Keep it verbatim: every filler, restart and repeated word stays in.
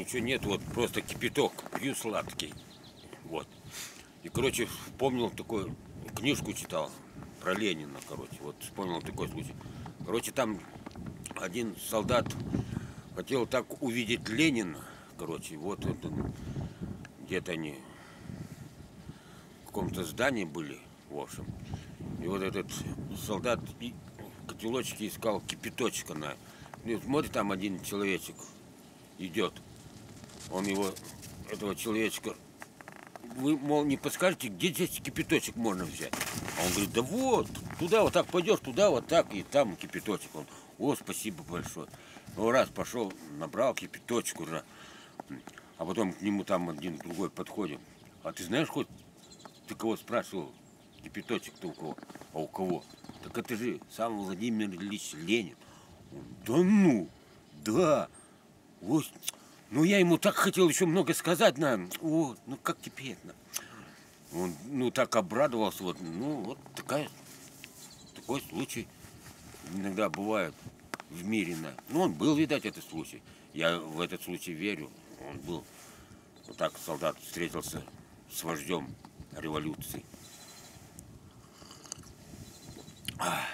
ничего нет, вот просто кипяток, пью сладкий. Вот. И, короче, вспомнил такую книжку читал про Ленина, короче, вот вспомнил такой случай. Короче, там один солдат хотел так увидеть Ленина, короче, вот, вот он, где-то они в каком-то здании были, в общем. И вот этот солдат и котелочки искал кипяточка на. И смотрит, там один человечек идет. Он его, этого человечка, вы, мол, не подскажете, где здесь кипяточек можно взять? А он говорит, да вот, туда вот так пойдешь, туда вот так, и там кипяточек. Он, о, спасибо большое. Ну, раз пошел, набрал кипяточек уже. А потом к нему там один другой подходит. А ты знаешь, хоть ты кого спрашивал, кипяточек-то у кого? А у кого? Так это же сам Владимир Ильич Ленин. Он, да ну, да. Вот. Ну, я ему так хотел еще много сказать, на, о, ну как теперь, на. Он, ну, так обрадовался, вот, ну, вот такая, такой случай иногда бывает в мире, на. Ну, он был, видать, этот случай. Я в этот случай верю, он был. Вот так солдат встретился с вождем революции.